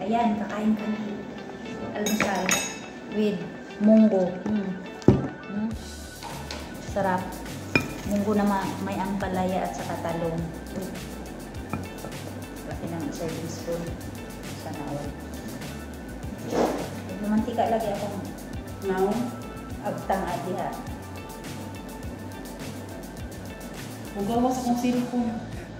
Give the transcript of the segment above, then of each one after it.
yan, kakain kami. Almusal with munggo. Sarap. Munggo na may ampalaya at saka talong. Laki ng serving spoon. Sana all. Mantika lagi akong Now, agtang adiha. hugawas akong cellphone.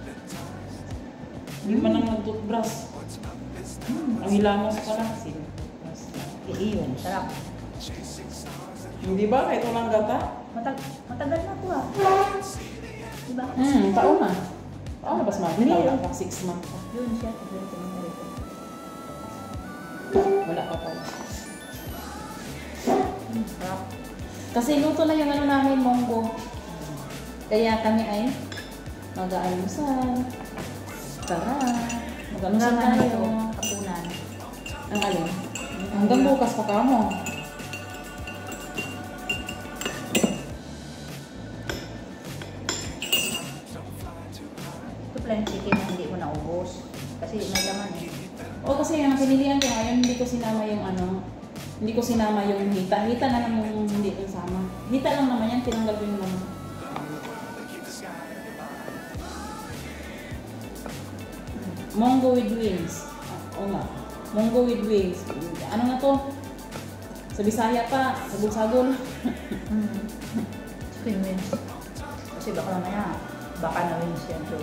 Hindi man lang mag-toothbrush. Ang hilamos pala, cellphone. Iyon, sarap. Hindi ba? Kahit walang gata? Matagal na ito ah. Diba? Taon na. Taon na ba sa Hindi. Wala pa, 6 months pa. Yun siya. Ganito mo na rito. Wala pa pala. Sarap. Kasi luto na yung ano namin, monggo. Kaya kami ay mag-aalmusal. Tara, mag-aalmusal Hanggang ano tayo. ito? Kapunan. Ang alin? Hanggang bukas pa ka mo. Ito plain chicken na hindi mo naubos. Kasi may laman eh. O kasi ang pinilihan ko ngayon, hindi ko sinama yung ano, hindi ko sinama yung hita. Hita na lang yung hindi ko sama. Hita lang naman yan, tinanggal ko yung laman. Monggo with wings. Oo nga. Monggo with wings. Ano na to? Sa Bisaya pa, sagol-sagol. Chicken wings. Kasi baka mamaya, baka na wings yan. So,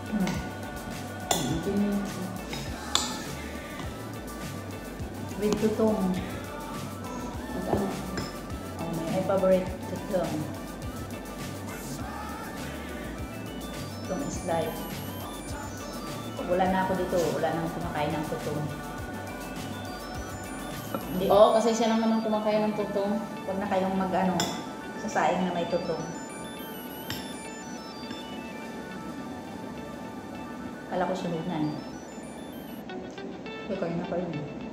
with tutong. Ano? Oh, My favorite tutong. Tutong is life. Pag wala na ako dito, wala nang kumakain ng tutong. Hindi. Oo, kasi siya lang naman kumakain ng tutong. Huwag na kayong mag-ano, sasaing na may tutong. Kala ko sunod na eh. Okay, kayo na kayo.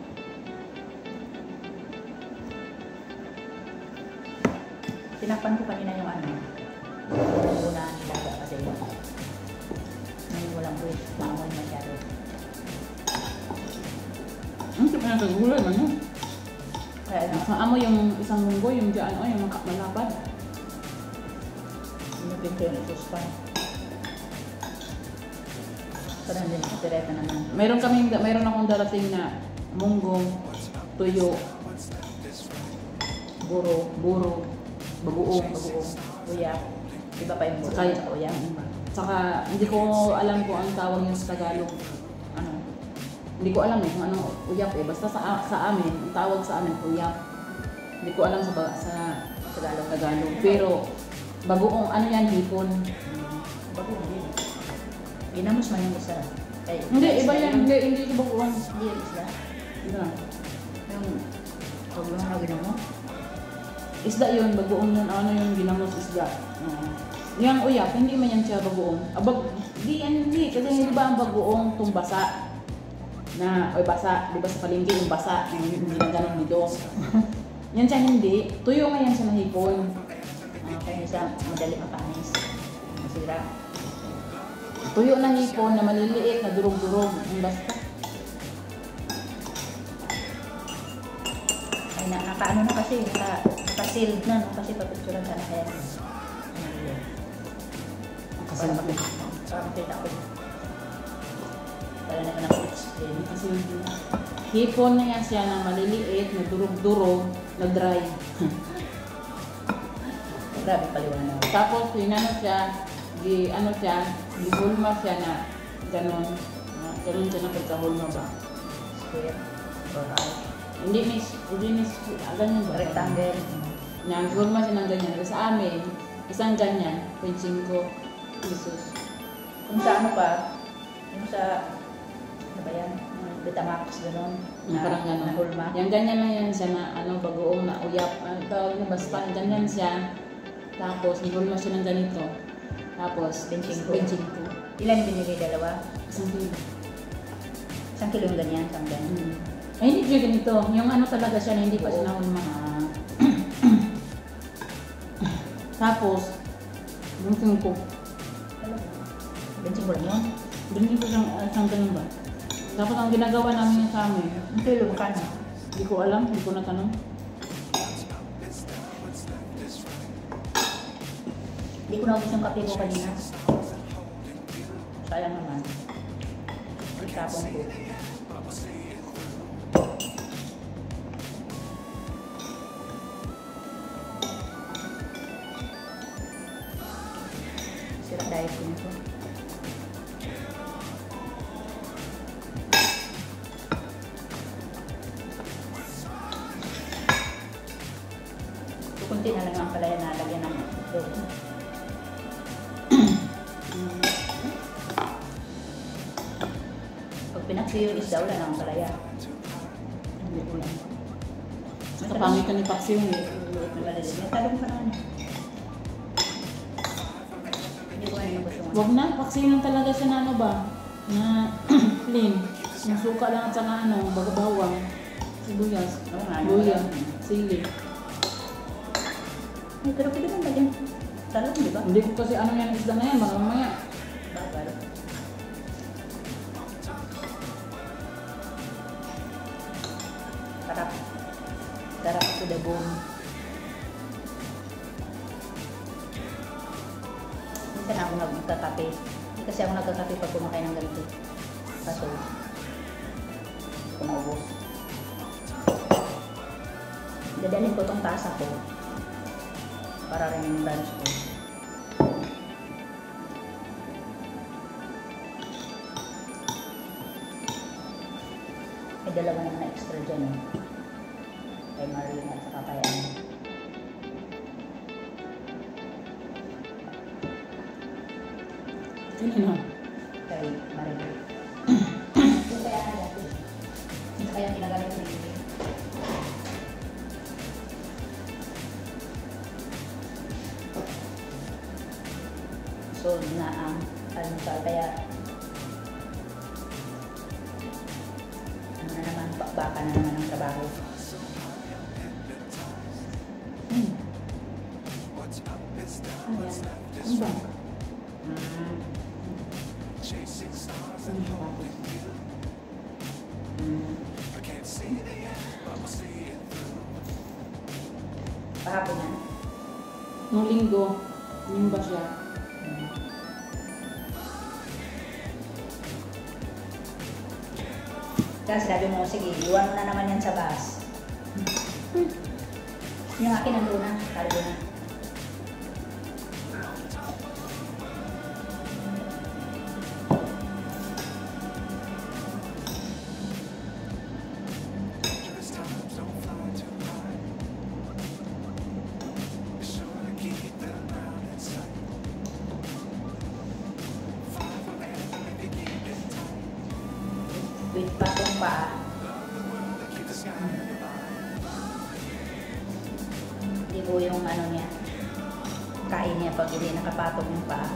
Tinakpan ko kanina yung ano. Yung una nilaga kasi may walang buwit. Maamoy masyado. Ang sarap na sa gulay man yun. Kaya ano, Amo yung isang munggo, yung dyan, yung malapad. inupin ko yung isuspan. Parang din sa pireta naman. Meron akong darating na munggo, tuyo, buro, bagoong. Uyak. Iba pa yung bulo Kaya- sa uyak. Saka hindi ko alam kung ang tawag yun sa Tagalog. Ano? Hindi ko alam kung anong uyap eh. Basta sa amin, ang tawag sa amin uyap. Hindi ko alam sa Tagalog. Pero bagoong ano yan, hipon. Bago hindi. Ginamos man yung isa. Ay, Hindi, iba isda yan. yun. Hindi ito bagoong. Hindi yung isda. Ito na. Yung pag mo na ginamo. Isda yun, bagoong yun. Ano yung ginamos isda. Yung uyap, hindi man yan siya bagoong. Hindi. Kasi hindi ba ang bagoong itong basa? Basa. Di ba sa palengke yung basa? Yung hindi na ganun dito. Yan siya hindi. Tuyo nga yan siya na hipon. Kaya isa madali mapanis. Masira. Tuyo na hipon na maliliit na durog-durog. Ang basta. Ay, nakaano na kasi. Naka-sealed na. No? Kasi papicturan sana kaya. Kasi Parang kita ko. Para na naka-explain. kasi hipon na yan siya na maliliit, na durog-durog, na dry. Grabe paliwanag. Tapos ano siya, gihulma siya na ganon. Ganon siya na pagkahulma ba? Square. Or out. Hindi miss, ganyan ba? Rectangle. Gihulma siya ng ganyan. Sa amin, isang ganyan, 25 pesos. Kung sa ano pa, yung sa, ano ba yan? Betamax, gano'n. Parang ganon. Nahulma. Yung ganyan lang yan siya na bagoong na uyap. Tawag na basta, ganyan siya. Tapos, gihulma siya ng ganito. Tapos, 25. 25. Ilan binili? Dalawa? Isang kilo. 1 kilo yung ganyan, isang ganyan. Ay, hindi siya ganito. Yung ano talaga siya na hindi pa siya nahulma. Tapos, bunting ko. Bensin mo lang yun? Bunting ko siyang ganun ba? Tapos ang ginagawa namin sa amin, Ang kilo, magkano? hindi ko alam, hindi ko natanong. Hindi ko naubos yung kape ko kanina. Sayang naman. Itapon ko. Sira diet ko nito. Kunti na lang ang palaya na lagyan ng ito. Pag pinaksiyo yung isda, wala nang palaya. Hindi ko lang. Nakapangit ka ni Paxi yung Maliliit. May talong pa naman. Hindi ko ngayon gusto mo. Wag na, Paxi lang talaga siya na ano ba? Na plain. Yung suka lang at saka ano, bawang, sibuyas, Oo nga, luya, wala. sili. Ay, pero pwede naman lagyan talong, di ba? Hindi ko kasi ano yan isda na yan, baka mamaya. Bagal. Sarap. Sarap to the bone. Minsan ako nagkakape. Hindi kasi ako nagkakape pag kumakain ng ganito. Kaso, hindi ko naubos. Dadalhin ko itong tasa ko para rin yung lunch ko. May dalawa naman na extra dyan eh. Kay Marina at saka kay ano. Kanina. Kay Marina. Yung kaya ano dati. Yung kaya ginagamit ko dito. So na ang ano kaya ano na naman, baka na naman ang trabaho. Ano yan? Ano ba? Ano ba? Pahapon yan. Nung linggo, yung ba siya? Kaya sabi mo, sige, iwan mo na naman yan sa bus. Yung akin nandun na, cargo na. With patong paa. Hindi po yung ano niya, kain niya pag hindi nakapatong yung paa.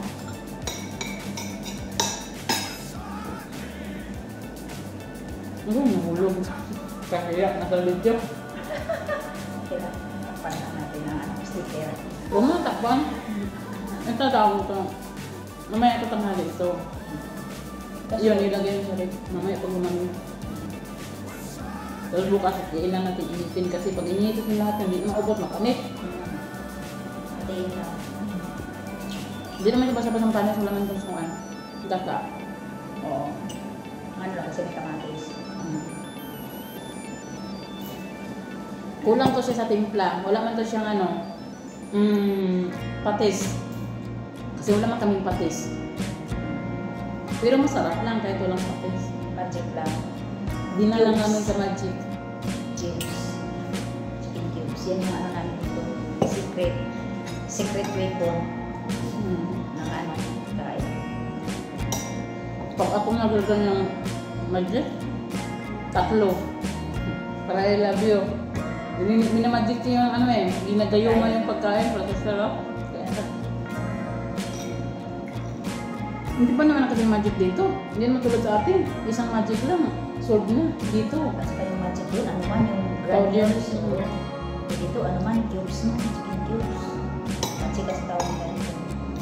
Ano, nahulog. Kaya, nasa video. Kaya, takpan na natin ang ano, sticker. Huwag mo takpan. Ito tawag ito. Mamaya ito tanghali ito. Yun, ilagay mo sa rin. Mamaya pag umano. Tapos bukas, ilan natin initin kasi pag initin lahat, hindi maubot, makanit. Hatiin lang. Hindi naman yung basa-basang panis, wala man itong sungan. Gata. Oo. Ano lang kasi may kamatis. Kulang to siya sa timpla. Wala man to siyang ano, patis. Kasi wala man kaming patis. Pero masarap lang kahit walang patis. Magic lang. Di na lang namin sa magic. Cubes. Chicken cubes. Yan yung ano namin dito. Secret weapon ng ano, kain. Pag ako naglagan ng magic, 3. Para I love you. Minamagic ko yung ano eh, ginagayo mo yung pagkain para sa sarap. Hindi pa naman nakasing magic dito. Hindi naman tulad sa atin. Isang magic lang. Solve na. Dito. Tapos pa yung magic doon, ano man yung Powder. granules. So, dito, ano man, cubes na, chicken cubes. Magic kasi tawag nila dito.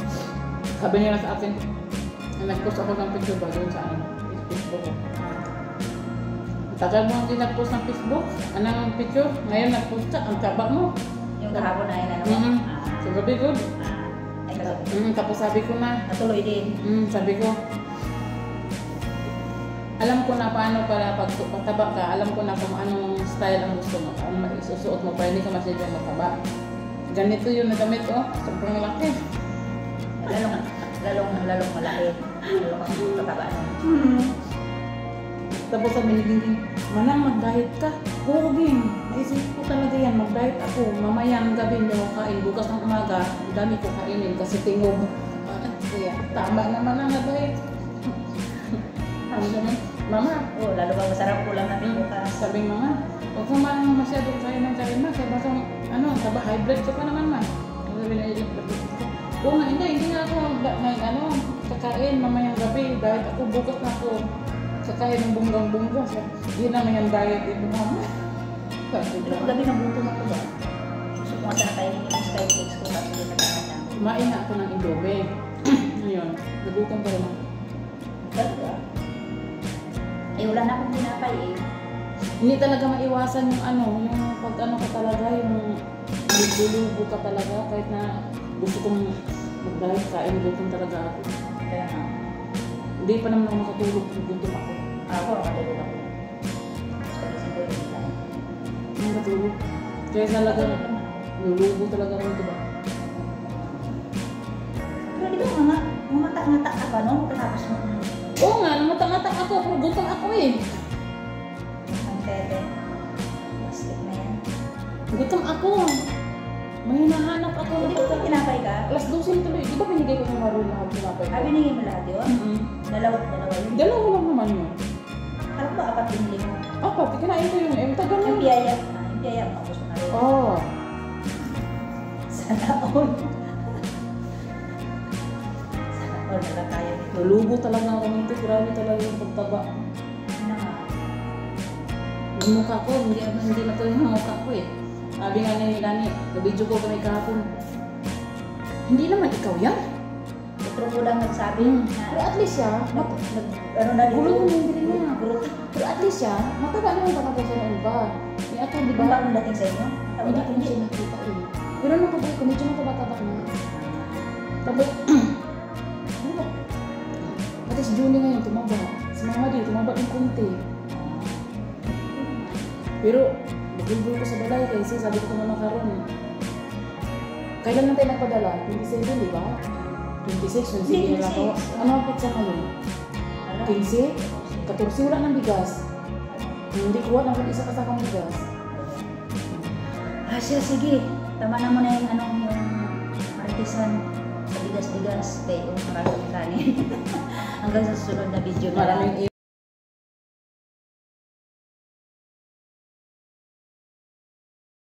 Sabi nila sa akin, nag-post ako ng picture ba doon sa ano, Facebook ko. Tagal mo hindi nag-post ng Facebook, anong picture, ngayon nag-post ka, ang taba mo. Yung kahapon na yun, ano? So gabi good. Ay, kasi Tapos sabi ko na, natuloy din. sabi ko, alam ko na paano para pag pataba ka, alam ko na kung anong style ang gusto mo, ang isusuot mo para hindi ka masyadong mataba. Ganito yung nagamit ko, sobrang laki. Lalong malaki. Lalong ang pataba. Tapos sabi ni Gingging, Manang, mag-diet ka. Oo, Ging. Naisip ko talaga yan, mag-diet ako. Mamaya ang gabi hindi ako kain. Bukas ng umaga, ang dami ko kainin kasi tingog. Kaya, tama naman ang diet. Mama, Lalo ba masarap ulam natin bukas. sabi ng mama, huwag kang masyadong kain ng kain ma. Kaya baka, taba, high blood ka pa naman ma. Sabi na ilang oo nga, hindi nga ako kakain mamayang gabi. Diet ako, bukas na ako. Kakain ng bunggang-bungga. Yun naman yung diet dito mama. Pero gabi ng buto na ko ba? Gusto ko nga sana kainin yung skyflakes ko kasi hindi nagkakata. Kumain na ako ng Indomie. Ngayon, nagutom pa rin ako. Talaga? Wala na akong tinapay eh. Hindi talaga maiwasan yung yung pag ka talaga, yung lulubo ka talaga. Kahit na gusto kong mag-diet, kain, gutom talaga ako. Kaya nga. Hindi pa naman ako makatulog kung gutom ako. Ako, nakatulog ako. Pero siguro hindi tayo. Makatulog. Kaya talaga, lulubo talaga ako, diba? Pero di ba mamata-ngata ka ba, no? Pagkatapos mo. Oo nga, namata-ngata ako, pero gutom ako eh. Ang tete. Plastic na yan. Gutom ako. May hinahanap ako. Hindi ko ba tinapay ka? Alas 12 tuloy. Di ba binigay ko ng Marul lahat tinapay ko? Binigay mo lahat yun? Dalawa yun. Dalawa lang naman yun. Alam ba, apat binili mo? Apat, kinain ko yung tagal Yung na. biyaya. Yung biyaya, tapos mo na rin. Oo. Sana all. Sana all na lang tayo dito. Lulubo talaga ako nito. Grabe talaga yung pagtaba. Yun na nga. Yung mukha ko, hindi natuloy yung mukha ko eh. Sabi nga ni Dani, nabidyo ko kami kahapon. Hindi naman ikaw yan. Otro ko lang nagsabi Pero at least siya, ano na dito? gulo mo yung dili niya. Gulo. Pero at least siya, mataba naman ka sa ng iba. May ako, di Di ba ba? ang dating sa inyo? Hindi ko na siya nakita eh. Pero nung pabalik ko, medyo mataba-taba na. Tapos, ano ba? At least Julie ngayon, tumaba. Si Mama din, tumaba ng konti. Pero, nagulgul ko sa balay kasi sabi ko naman karon. Kailan lang tayo nagpadala? 27, di ba? 26, 27 nila ko. Ano ang pizza ngayon? 15? 14 wala ng bigas. Hindi kuha ng isa kasakang bigas. Siya, sige. Tama na mo na yung artisan sa bigas-bigas. Kaya yung maraming kanin. Hanggang sa susunod na video na lang. Maraming